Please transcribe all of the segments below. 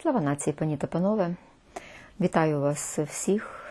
Слава нації, пані та панове! Вітаю вас всіх.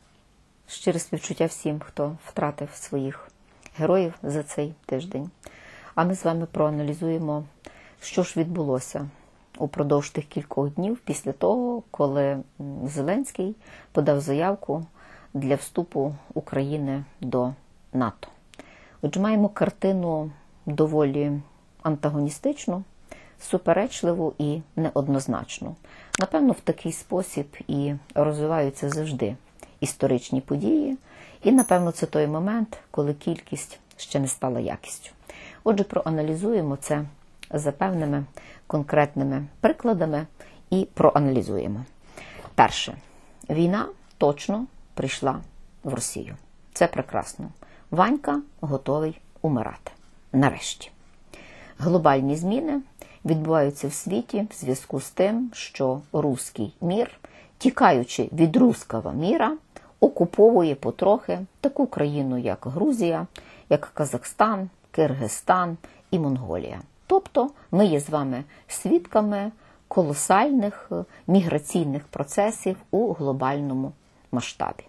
Щире співчуття всім, хто втратив своїх героїв за цей тиждень. А ми з вами проаналізуємо, що ж відбулося упродовж тих кількох днів після того, коли Зеленський подав заявку для вступу України до НАТО. Отже, маємо картину доволі антагоністичну, суперечливу і неоднозначну. Напевно, в такий спосіб і розвиваються завжди історичні події, і, напевно, це той момент, коли кількість ще не стала якістю. Отже, проаналізуємо це за певними конкретними прикладами і проаналізуємо. Перше. Війна точно прийшла в Росію. Це прекрасно. Ванька готовий умирати. Нарешті. Глобальні зміни відбуваються в світі в зв'язку з тим, що руський мір, тікаючи від руського міра, окуповує потрохи таку країну, як Грузія, як Казахстан, Киргизстан і Монголія. Тобто ми є з вами свідками колосальних міграційних процесів у глобальному масштабі.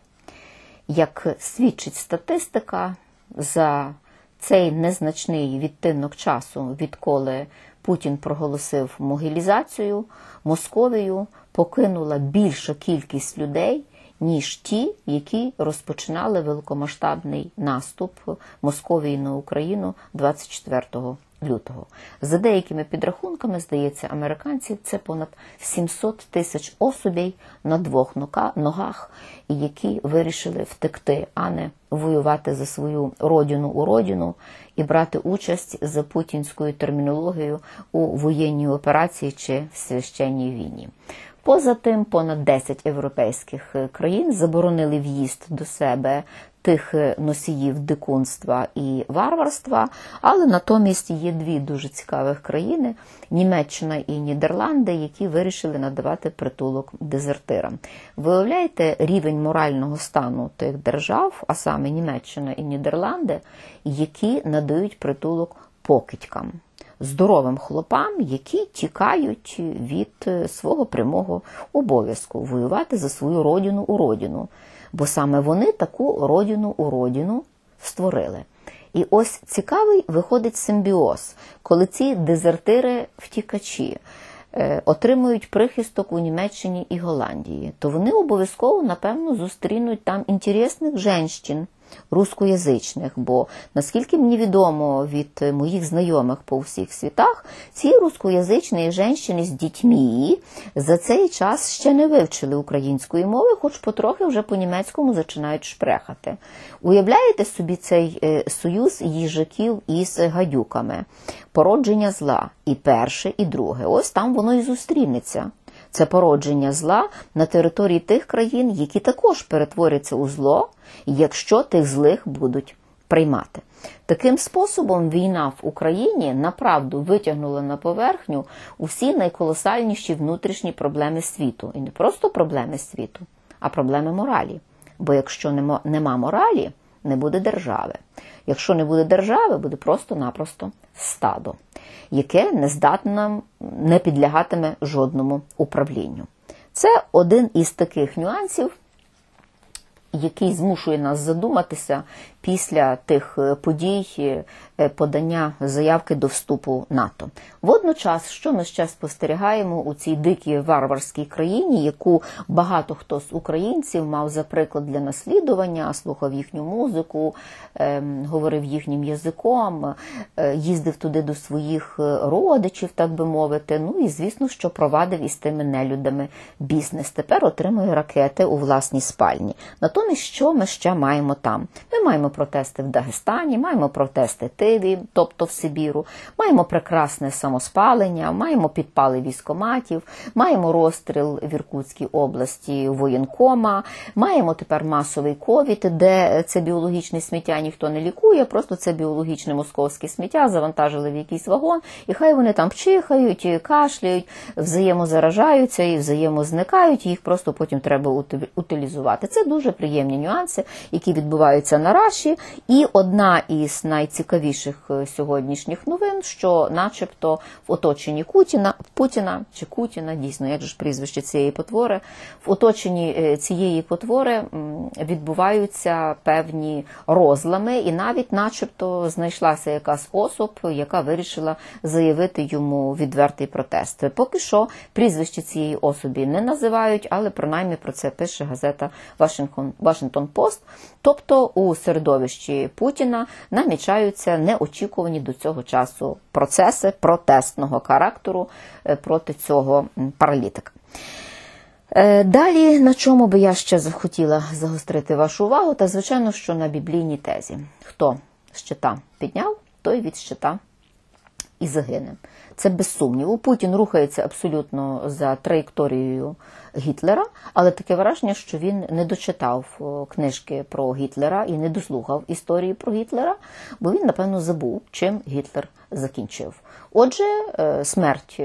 Як свідчить статистика, за цей незначний відтинок часу, відколи Путін проголосив могилізацію, Московію покинула більша кількість людей, ніж ті, які розпочинали великомасштабний наступ Московії на Україну 24 лютого. За деякими підрахунками, здається, американців, це понад 700 тисяч особей на двох ногах, які вирішили втекти, а не воювати за свою родину і брати участь за путінською термінологією у воєнній операції чи священній війні. Поза тим, понад 10 європейських країн заборонили в'їзд до себе тих носіїв дикунства і варварства, але натомість є дві дуже цікавих країни – Німеччина і Нідерланди, які вирішили надавати притулок дезертирам. Виявляєте рівень морального стану тих держав, а саме Німеччина і Нідерланди, які надають притулок покидькам, здоровим хлопам, які тікають від свого прямого обов'язку воювати за свою родину, бо саме вони таку родину створили. І ось цікавий виходить симбіоз, коли ці дезертири-втікачі отримують прихисток у Німеччині і Голландії, то вони обов'язково, напевно, зустрінуть там інтересних жінок, рускоязичних, бо, наскільки мені відомо від моїх знайомих по всіх світах, ці рускоязичні жінки з дітьми за цей час ще не вивчили української мови, хоч потрохи вже по-німецькому починають шпрехати. Уявляєте собі цей союз їжаків із гадюками? Породження зла і перше, і друге. Ось там воно і зустрінеться. Це породження зла на території тих країн, які також перетворяться у зло, якщо тих злих будуть приймати. Таким способом війна в Україні направду витягнула на поверхню усі найколосальніші внутрішні проблеми світу. І не просто проблеми світу, а проблеми моралі. Бо якщо нема моралі, не буде держави. Якщо не буде держави, буде просто-напросто стадо, яке не підлягатиме жодному управлінню. Це один із таких нюансів, який змушує нас задуматися після тих подій подання заявки до вступу НАТО. Водночас, що ми ще спостерігаємо у цій дикій варварській країні, яку багато хто з українців мав за приклад для наслідування, слухав їхню музику, говорив їхнім язиком, їздив туди до своїх родичів, так би мовити, ну і, звісно, що провадив із тими нелюдами бізнес. Тепер отримує ракети у власній спальні. Натомість, що ми ще маємо там? Ми маємо протести в Дагестані, маємо протести Тиві, тобто в Сибіру, маємо прекрасне самоспалення, маємо підпали військкоматів, маємо розстріл в Іркутській області воєнкома, маємо тепер масовий ковід, де це біологічне сміття ніхто не лікує, просто це біологічне московське сміття завантажили в якийсь вагон, і хай вони там чихають, кашляють, взаємозаражаються і взаємозникають, їх просто потім треба утилізувати. Це дуже приємні нюанси, які відбуваються на Раші, подальші. І одна із найцікавіших сьогоднішніх новин, що начебто в оточенні Кутіна, дійсно, як же ж прізвище цієї потвори, в оточенні цієї потвори відбуваються певні розлами, і навіть начебто знайшлася якась особ, яка вирішила заявити йому відвертий протест. Поки що прізвище цієї особи не називають, але принаймні про це пише газета Washington Post. Тобто у середовищі Путіна намічаються неочікувані до цього часу процеси протестного характеру проти цього паралітика. Далі, на чому би я ще захотіла загострити вашу увагу, та звичайно, що на біблійній тезі. Хто щита підняв, той від щита і загине. Це без сумніву. Путін рухається абсолютно за траєкторією Гітлера, але таке враження, що він не дочитав книжки про Гітлера і не дослухав історії про Гітлера, бо він, напевно, забув, чим Гітлер закінчив. Отже, смерть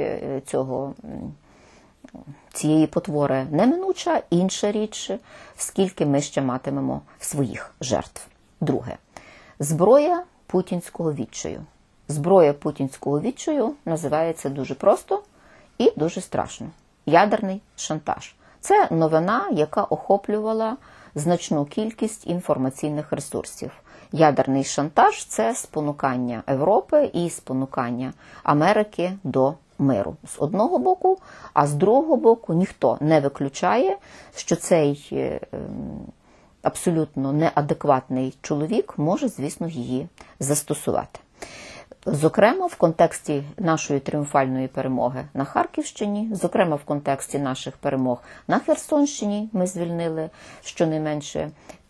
цієї потвори неминуча, інша річ, скільки ми ще матимемо своїх жертв. Друге. Зброя путінського відчаю. Зброя путінського відчаю називається дуже просто і дуже страшно. Ядерний шантаж. Це новина, яка охоплювала значну кількість інформаційних ресурсів. Ядерний шантаж – це спонукання Європи і спонукання Америки до миру. З одного боку, а з другого боку ніхто не виключає, що цей абсолютно неадекватний чоловік може, звісно, її застосувати. Зокрема, в контексті нашої тріумфальної перемоги на Харківщині, зокрема, в контексті наших перемог на Херсонщині, ми звільнили щонайменше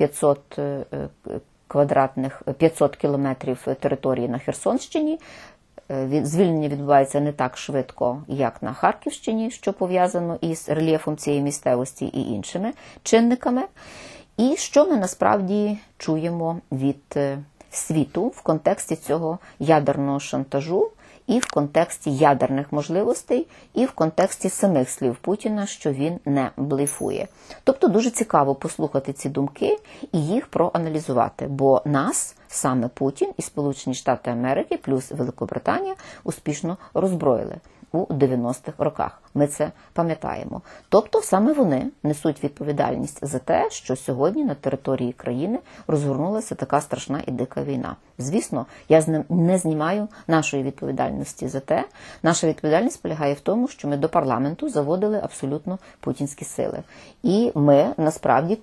500 кілометрів території на Херсонщині. Звільнення відбувається не так швидко, як на Харківщині, що пов'язано із рельєфом цієї місцевості і іншими чинниками. І що ми насправді чуємо від світу в контексті цього ядерного шантажу, і в контексті ядерних можливостей, і в контексті самих слів Путіна, що він не блефує. Тобто дуже цікаво послухати ці думки і їх проаналізувати, бо нас саме Путін і Сполучені Штати Америки плюс Великобританія успішно роззброїли у 90-х роках. Ми це пам'ятаємо. Тобто саме вони несуть відповідальність за те, що сьогодні на території країни розгорнулася така страшна і дика війна. Звісно, я не знімаю нашої відповідальності за те. Наша відповідальність полягає в тому, що ми до парламенту заводили абсолютно путінські сили. І ми насправді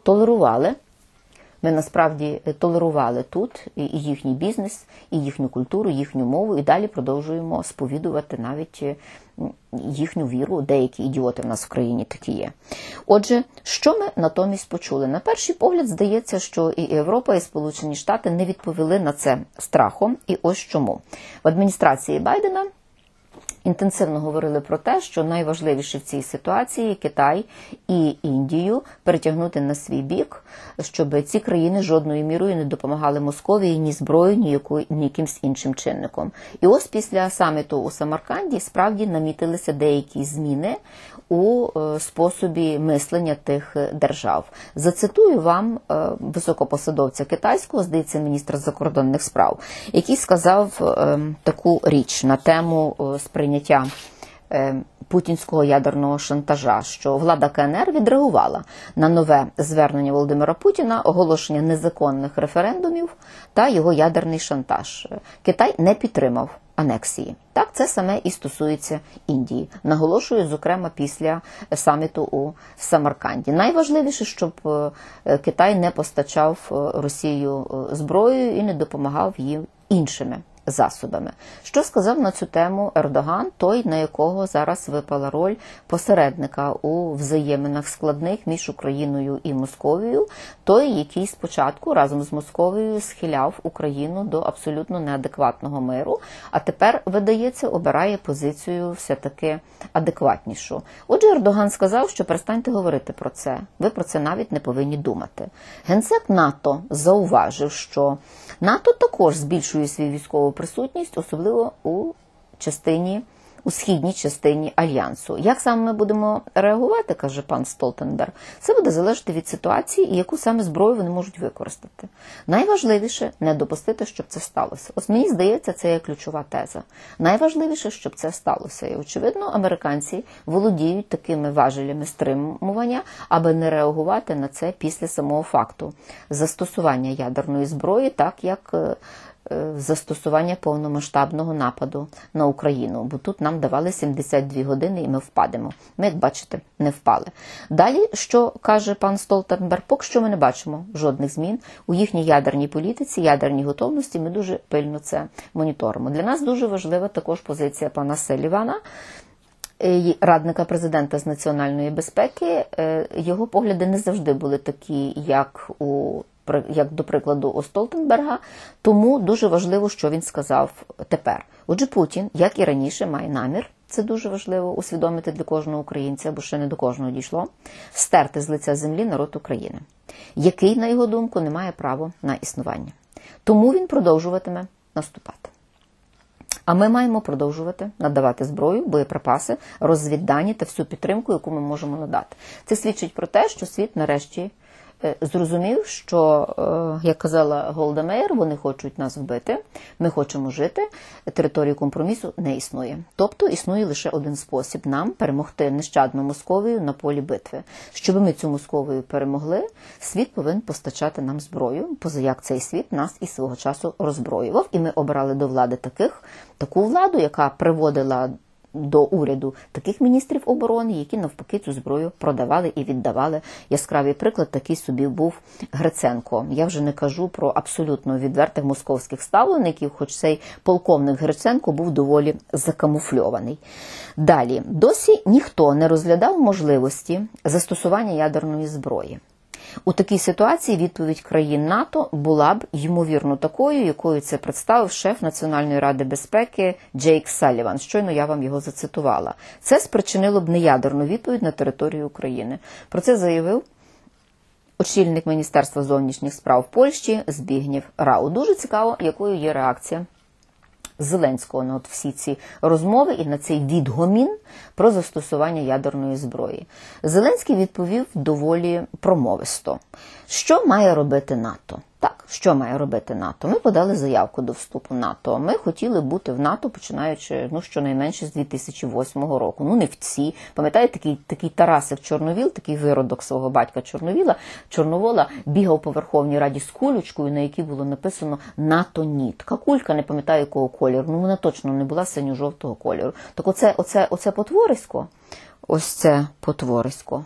толерували тут і їхній бізнес, і їхню культуру, їхню мову, і далі продовжуємо сповідувати навіть їхню віру. Деякі ідіоти в нас в країні такі є. Отже, що ми натомість почули? На перший погляд здається, що і Європа, і Сполучені Штати не відповіли на це страхом, і ось чому. В адміністрації Байдена інтенсивно говорили про те, що найважливіше в цій ситуації Китай і Індію перетягнути на свій бік, щоб ці країни жодною мірою не допомагали Московії ні зброєю, ні якимсь іншим чинником. І ось після саміту у Самарканді справді намітилися деякі зміни у способі мислення тих держав. Зацитую вам високопосадовця китайського, здається, міністра закордонних справ, який сказав таку річ на тему сприйняття путінського ядерного шантажа, що влада КНР відреагувала на нове звернення Володимира Путіна, оголошення незаконних референдумів та його ядерний шантаж. Китай не підтримав анексії. Так, це саме і стосується Індії. Наголошую, зокрема, після саміту у Самарканді. Найважливіше, щоб Китай не постачав Росію зброєю і не допомагав їм іншими засобами. Що сказав на цю тему Ердоган, той, на якого зараз випала роль посередника у взаєминах складних між Україною і Московією, той, який спочатку разом з Московією схиляв Україну до абсолютно неадекватного миру, а тепер, видається, обирає позицію все-таки адекватнішу. Отже, Ердоган сказав, що перестаньте говорити про це, ви про це навіть не повинні думати. Генсек НАТО зауважив, що НАТО також збільшує свою військову присутність, особливо у частині у східній частині Альянсу. Як саме ми будемо реагувати, каже пан Столтенберг, це буде залежати від ситуації і яку саме зброю вони можуть використати. Найважливіше – не допустити, щоб це сталося. Ось мені здається, це є ключова теза. Найважливіше, щоб це сталося. І, очевидно, американці володіють такими важелями стримування, аби не реагувати на це після самого факту застосування ядерної зброї, так як застосування повномасштабного нападу на Україну, бо тут нам давали 72 години і ми впадемо. Ми, як бачите, не впали. Далі, що каже пан Столтенберг, поки що ми не бачимо жодних змін у їхній ядерній політиці, ядерній готовності, ми дуже пильно це моніторимо. Для нас дуже важлива також позиція пана Селівана, радника президента з національної безпеки. Його погляди не завжди були такі, як до прикладу, у Столтенберга, тому дуже важливо, що він сказав тепер. Отже, Путін, як і раніше, має намір, це дуже важливо усвідомити для кожного українця, бо ще не до кожного дійшло, стерти з лиця землі народ України, який, на його думку, не має права на існування. Тому він продовжуватиме наступати. А ми маємо продовжувати надавати зброю, боєприпаси, розвіддані та всю підтримку, яку ми можемо надати. Це свідчить про те, що світ нарешті зрозумів, що, як казала Голда Меїр, вони хочуть нас вбити, ми хочемо жити, території компромісу не існує. Тобто існує лише один спосіб нам перемогти нещадну Московію на полі битви. Щоб ми цю Московію перемогли, світ повинен постачати нам зброю, позаяк цей світ нас і свого часу роззброював. І ми обрали до влади таку владу, яка приводила до уряду таких міністрів оборони, які навпаки цю зброю продавали і віддавали. Яскравий приклад такий собі був Гриценко. Я вже не кажу про абсолютно відвертих московських ставлеників, хоч цей полковник Гриценко був доволі закамуфльований. Далі. Досі ніхто не розглядав можливості застосування ядерної зброї. У такій ситуації відповідь країн НАТО була б, ймовірно, такою, якою це представив шеф Національної ради безпеки Джейк Салліван. Щойно я вам його зацитувала. Це спричинило б неядерну відповідь на територію України. Про це заявив очільник Міністерства зовнішніх справ Польщі Збігнєв Рау. Дуже цікаво, якою є реакція Зеленського на всі ці розмови і на цей відгомін про застосування ядерної зброї. Зеленський відповів доволі промовисто. Що має робити НАТО? Так, що має робити НАТО? Ми подали заявку до вступу в НАТО. Ми хотіли бути в НАТО, починаючи, щонайменше з 2008 року. Не всі. Пам'ятаєте, такий Тарасик Чорновіл, такий виродок свого батька Чорновола, бігав по Верховній Раді з кулечкою, на якій було написано «НАТО ні». Така кулька, не пам'ятаю якого кольору, вона точно не була синьо-жовтого кольору. Так оце потворисько, ось це потворисько.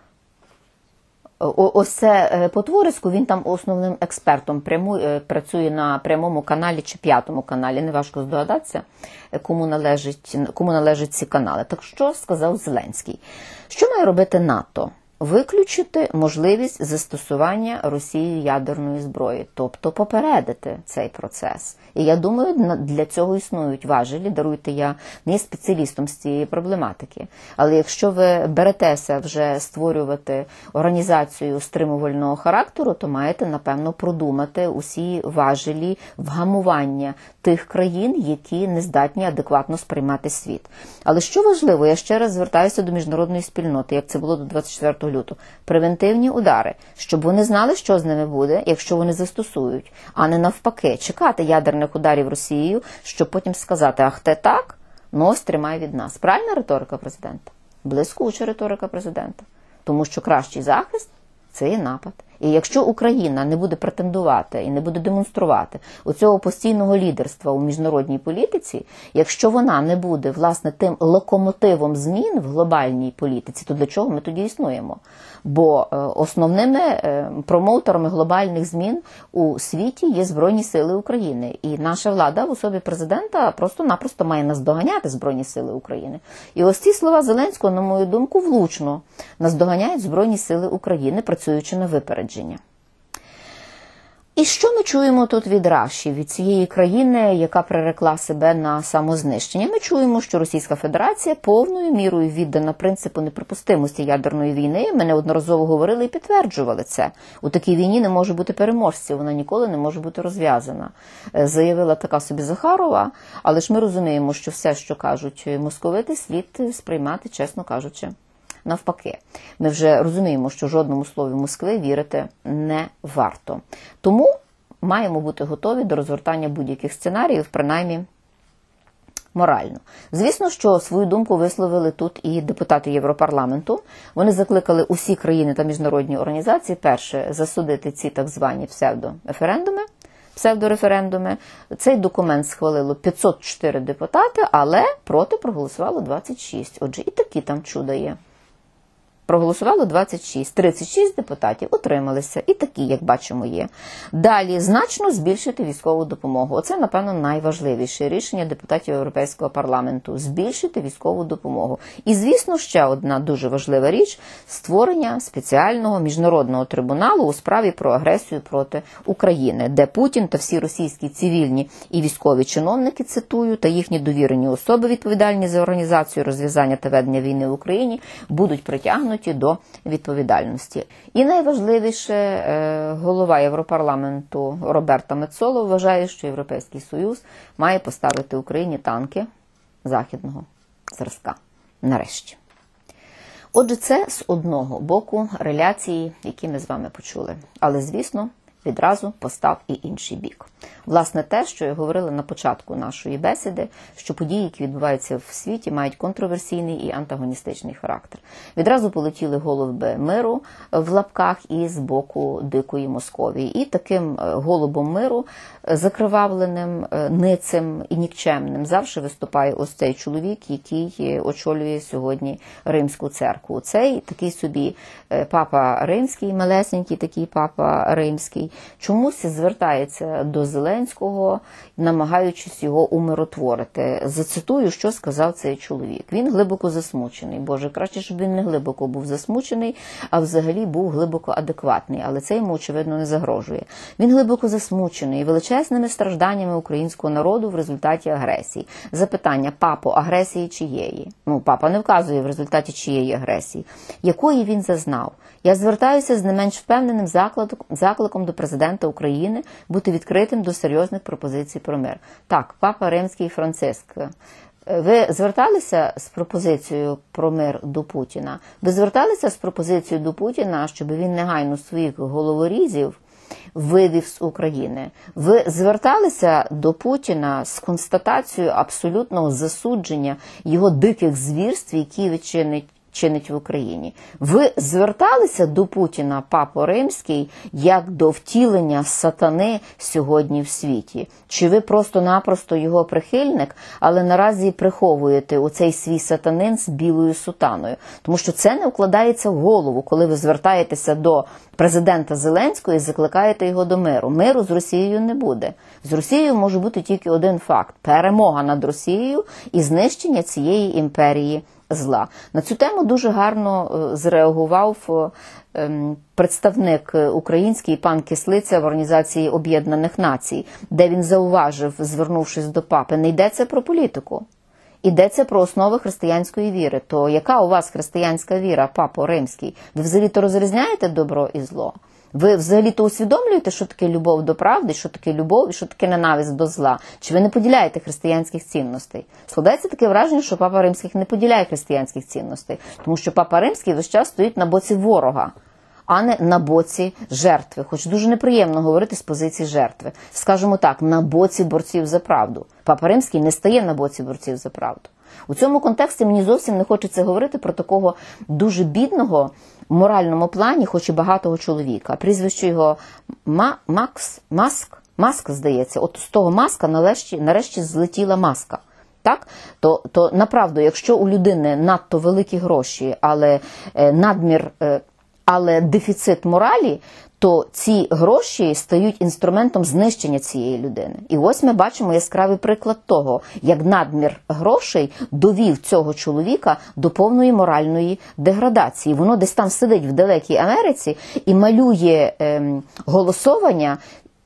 Ось це потворисько, він там основним експертом працює на прямому каналі чи п'ятому каналі. Неважко здогадатися, кому належать ці канали. Так що сказав Зеленський? Що має робити НАТО? Виключити можливість застосування Росією ядерної зброї, тобто попередити цей процес. І я думаю, для цього існують важелі. Даруйте, я не є спеціалістом з цієї проблематики. Але якщо ви беретеся вже створювати організацію стримувального характеру, то маєте, напевно, продумати усі важелі вгамування тих країн, які не здатні адекватно сприймати світ. Але що важливо, я ще раз звертаюся до міжнародної спільноти, як це було до 24 лютого. Превентивні удари, щоб вони знали, що з ними буде, якщо вони застосують, а не навпаки, чекати ядерних ударів Росією, щоб потім сказати, ах, те так, ось тримай від нас. Правильна риторика президента? Блискуча риторика президента. Тому що кращий захист – це є напад. І якщо Україна не буде претендувати і не буде демонструвати оцього постійного лідерства у міжнародній політиці, якщо вона не буде, власне, тим локомотивом змін в глобальній політиці, то для чого ми тоді існуємо? Бо основними промоутерами глобальних змін у світі є Збройні Сили України. І наша влада в особі президента просто-напросто має наздоганяти Збройні Сили України. І ось ці слова Зеленського, на мою думку, влучно наздоганяють Збройні Сили України, працюючи на випередження. І що ми чуємо тут від Раші, від цієї країни, яка прирекла себе на самознищення? Ми чуємо, що Російська Федерація повною мірою віддана принципу неприпустимості ядерної війни. Ми неодноразово говорили і підтверджували це. У такій війні не може бути переможців, вона ніколи не може бути розв'язана. Заявила така собі Захарова, але ж ми розуміємо, що все, що кажуть московити, слід сприймати, чесно кажучи, навпаки. Ми вже розуміємо, що жодному слові Москви вірити не варто. Тому маємо бути готові до розгортання будь-яких сценаріїв, принаймні морально. Звісно, що свою думку висловили тут і депутати Європарламенту. Вони закликали усі країни та міжнародні організації, перше, засудити ці так звані псевдореферендуми. Цей документ схвалило 504 депутати, але проти проголосувало 26. Отже, і такі там чуда є. Проголосувало 26, 36 депутатів утрималися, і такі, як бачимо, є. Далі, значно збільшити військову допомогу. Оце, напевно, найважливіше рішення депутатів Європейського парламенту – збільшити військову допомогу. І, звісно, ще одна дуже важлива річ – створення спеціального міжнародного трибуналу у справі про агресію проти України, де Путін та всі російські цивільні і військові чиновники, цитую, та їхні довірені особи, відповідальні за організацію, розв'язання та ведення війни в Україні, будуть притягнуті до відповідальності. І найважливіше, голова Європарламенту Роберто Мецоло вважає, що Європейський Союз має поставити Україні танки західного зразка. Нарешті. Отже, це з одного боку реляції, які ми з вами почули. Але, звісно, відразу постав і інший бік. Власне, те, що я говорила на початку нашої бесіди, що події, які відбуваються в світі, мають контроверсійний і антагоністичний характер. Відразу полетіли голуби миру в лапках і з боку дикої Московії. І таким голубом миру, закривавленим, ницим і нікчемним, завжди виступає ось цей чоловік, який очолює сьогодні Римську церкву. Цей такий собі папа римський, малесенький такий папа римський, чомусь звертається до Зеленського, намагаючись його умиротворити. Зацитую, що сказав цей чоловік. Він глибоко засмучений. Боже, краще, щоб він не глибоко був засмучений, а взагалі був глибоко адекватний. Але це йому, очевидно, не загрожує. Він глибоко засмучений величезними стражданнями українського народу в результаті агресії. Запитання: папо, агресії чиєї? Папа не вказує в результаті чиєї агресії. Якої він зазнав? Я звертаюся з не менш впевненим закликом до президента України бути відкритим до серйозних пропозицій про мир. Так, папа Римський Франциск, ви зверталися з пропозицією про мир до Путіна? Ви зверталися з пропозицією до Путіна, щоб він негайно своїх головорізів вивів з України? Ви зверталися до Путіна з констатацією абсолютного засудження його диких звірств, які чинить в Україні? Ви зверталися до Путіна, папо Римський, як до втілення сатани сьогодні в світі? Чи ви просто-напросто його прихильник, але наразі приховуєте оцей свій сатанин з білою сутаною? Тому що це не вкладається в голову, коли ви звертаєтеся до президента Зеленського і закликаєте його до миру. Миру з Росією не буде. З Росією може бути тільки один факт – перемога над Росією і знищення цієї імперії зла. На цю тему дуже гарно зреагував представник український пан Кислиця в Організації Об'єднаних Націй, де він зауважив, звернувшись до папи, не йдеться про політику, йдеться про основи християнської віри. То яка у вас християнська віра, папо Римський? Ви взагалі-то розрізняєте добро і зло? Ви взагалі-то усвідомлюєте, що таке любов до правди, що таке любов і що таке ненависть до зла? Чи ви не поділяєте християнських цінностей? Складається таке враження, що папа Римський не поділяє християнських цінностей, тому що папа Римський весь час стоїть на боці ворога, а не на боці жертви. Хоч дуже неприємно говорити з позиції жертви. Скажімо так, на боці борців за правду. Папа Римський не стає на боці борців за правду. У цьому контексті мені зовсім не хочеться говорити про такого дуже бідного в моральному плані, хоч і багатого чоловіка. Прізвище його Маск, здається. От з того Маска нарешті злетіла маска. Так? То направду, якщо у людини надто великі гроші, але дефіцит моралі, то ці гроші стають інструментом знищення цієї людини. І ось ми бачимо яскравий приклад того, як надмір грошей довів цього чоловіка до повної моральної деградації. Воно десь там сидить в далекій Америці і малює голосування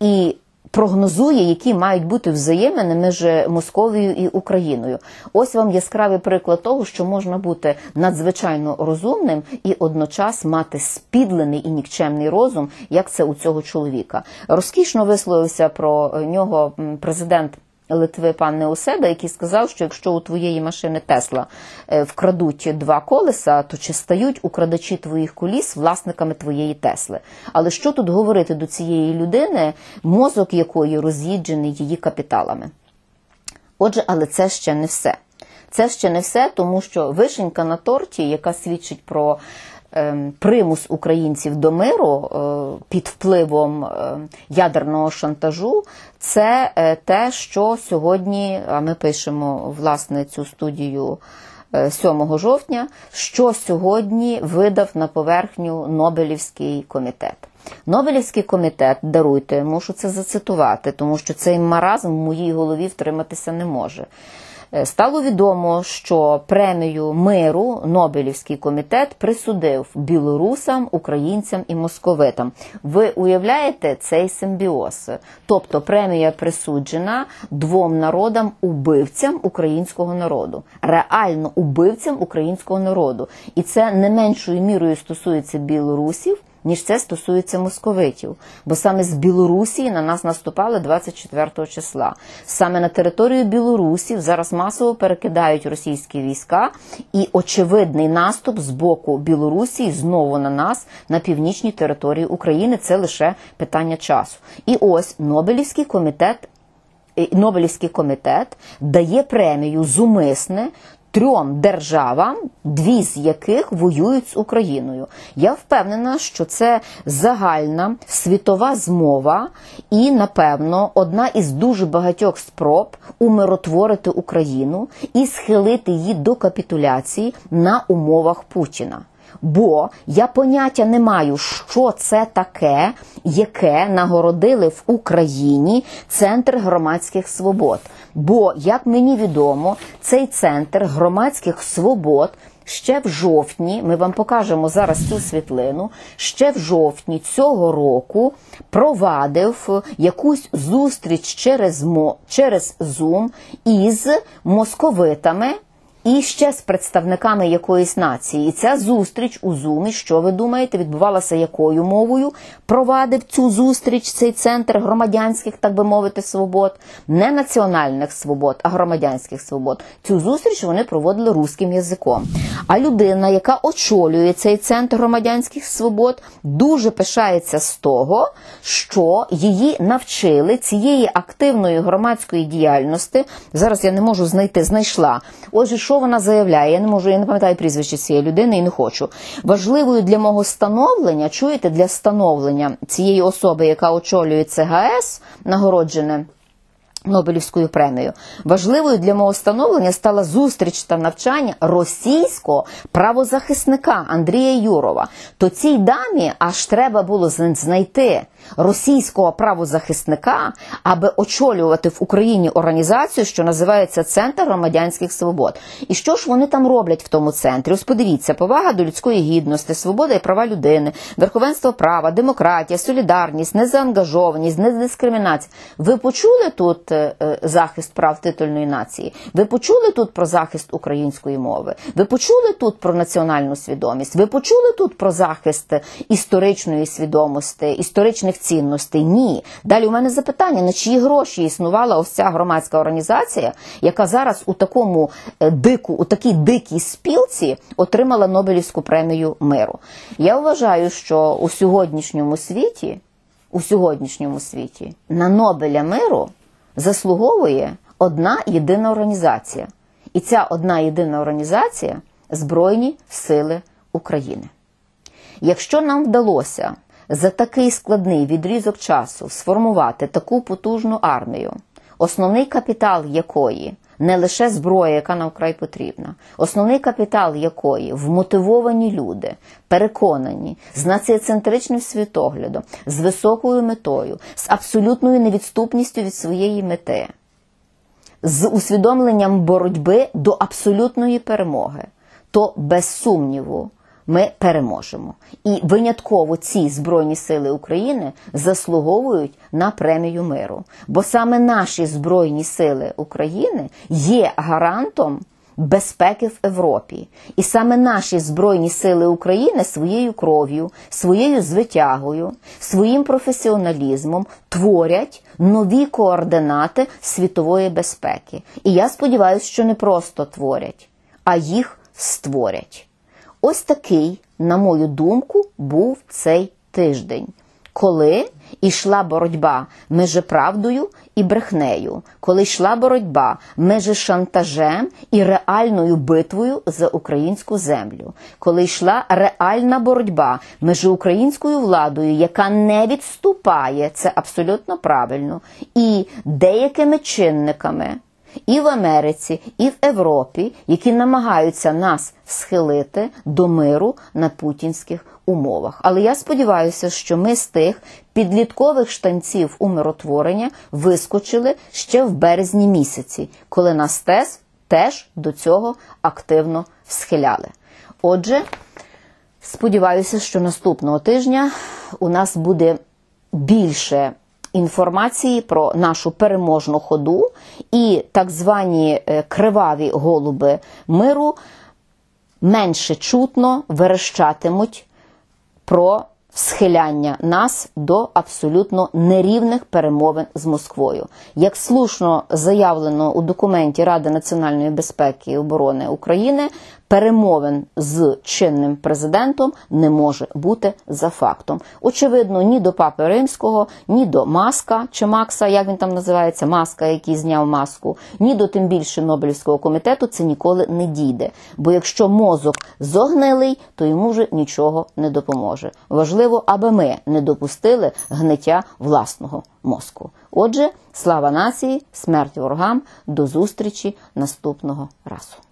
і прогнозує, які мають бути взаємини між Московією і Україною. Ось вам яскравий приклад того, що можна бути надзвичайно розумним і одночас мати спідлений і нікчемний розум, як це у цього чоловіка. Розкішно висловився про нього президент Литви пан Неуседа, який сказав, що якщо у твоєї машини Тесла вкрадуть 2 колеса, то чи стають украдачі твоїх коліс власниками твоєї Тесли? Але що тут говорити до цієї людини, мозок якої роз'їджений її капіталами? Отже, але це ще не все. Це ще не все, тому що вишенька на торті, яка свідчить про примус українців до миру під впливом ядерного шантажу, це те, що сьогодні, а ми пишемо, власне, цю студію 7 жовтня, що сьогодні видав на поверхню Нобелівський комітет. Нобелівський комітет, даруйте, мушу це зацитувати, тому що цей маразм в моїй голові втриматися не може. Стало відомо, що премію миру Нобелівський комітет присудив білорусам, українцям і московитам. Ви уявляєте цей симбіоз? Тобто премія присуджена 2 народам-убивцям українського народу. Реально убивцям українського народу. І це не меншою мірою стосується білорусів, ніж це стосується московитів. Бо саме з Білорусі на нас наступали 24 числа. Саме на територію білорусів зараз масово перекидають російські війська, і очевидний наступ з боку Білорусі знову на нас, на північній території України. Це лише питання часу. І ось Нобелівський комітет дає премію зумисне 3 державам, 2 з яких воюють з Україною. Я впевнена, що це загальна світова змова і, напевно, одна із дуже багатьох спроб умиротворити Україну і схилити її до капітуляції на умовах Путіна. Бо я поняття не маю, що це таке, яке нагородили в Україні Центр громадських свобод. Бо, як мені відомо, цей Центр громадських свобод ще в жовтні, ми вам покажемо зараз цю світлину, ще в жовтні цього року провадив якусь зустріч через Zoom із московитами, і ще з представниками якоїсь нації. І ця зустріч у Зумі, що ви думаєте, відбувалася якою мовою? Провадив цю зустріч цей центр громадянських, так би мовити, свобод. Не національних свобод, а громадянських свобод. Цю зустріч вони проводили руським язиком. А людина, яка очолює цей центр громадянських свобод, дуже пишається з того, що її навчили цієї активної громадської діяльності. Зараз я не можу знайшла. Отже, що вона заявляє? Я не пам'ятаю прізвище цієї людини і не хочу. Важливою для мого становлення, чуєте, для становлення цієї особи, яка очолює ЦГС, нагороджене Нобелівською премією, важливою для мого становлення стала зустріч та навчання російського правозахисника Андрія Юрова. То цій дамі аж треба було знайти російського правозахисника, аби очолювати в Україні організацію, що називається Центр громадянських свобод. І що ж вони там роблять в тому центрі? Ось подивіться, повага до людської гідності, свобода і права людини, верховенство права, демократія, солідарність, незаангажованість, недискримінація. Ви почули тут захист прав титульної нації? Ви почули тут про захист української мови? Ви почули тут про національну свідомість? Ви почули тут про захист історичної свідомості, історичних цінностей? Ні. Далі у мене запитання, на чиї гроші існувала ось ця громадська організація, яка зараз у такій дикій спілці отримала Нобелівську премію миру? Я вважаю, що у сьогоднішньому світі на Нобеля миру заслуговує одна єдина організація. І ця одна єдина організація – Збройні Сили України. Якщо нам вдалося за такий складний відрізок часу сформувати таку потужну армію, основний капітал якої не лише зброя, яка нам вкрай потрібна, основний капітал якої вмотивовані люди, переконані, з націоцентричним світоглядом, з високою метою, з абсолютною невідступністю від своєї мети, з усвідомленням боротьби до абсолютної перемоги, то без сумніву ми переможемо. І винятково ці Збройні сили України заслуговують на премію миру. Бо саме наші Збройні сили України є гарантом безпеки в Європі. І саме наші Збройні сили України своєю кров'ю, своєю звитягою, своїм професіоналізмом творять нові координати світової безпеки. І я сподіваюся, що не просто творять, а їх створять. Ось такий, на мою думку, був цей тиждень, коли йшла боротьба між правдою і брехнею, коли йшла боротьба між шантажем і реальною битвою за українську землю, коли йшла реальна боротьба між українською владою, яка не відступає, це абсолютно правильно, і деякими чинниками, і в Америці, і в Європі, які намагаються нас схилити до миру на путінських умовах. Але я сподіваюся, що ми з тих підліткових штанців умиротворення вискочили ще в березні місяці, коли нас теж до цього активно схиляли. Отже, сподіваюся, що наступного тижня у нас буде більше інформації про нашу переможну ходу, і так звані криваві голуби миру менше чутно верещатимуть про схиляння нас до абсолютно нерівних перемовин з Москвою. Як слушно заявлено у документі Ради національної безпеки і оборони України, перемовин з чинним президентом не може бути за фактом. Очевидно, ні до Папи Римського, ні до Маска, чи Макса, як він там називається, Маска, який зняв маску, ні до тим більше Нобелівського комітету це ніколи не дійде. Бо якщо мозок зогнилий, то йому вже нічого не допоможе. Важливо, аби ми не допустили гниття власного мозку. Отже, слава нації, смерть ворогам, до зустрічі наступного разу.